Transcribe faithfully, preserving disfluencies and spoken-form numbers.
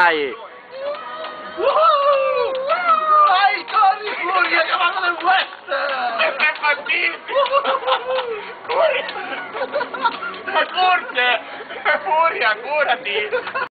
Dai! Vai, corri, Furia, cavallo del West! Che fastidio! Corri! Ma corte! Furia, curati!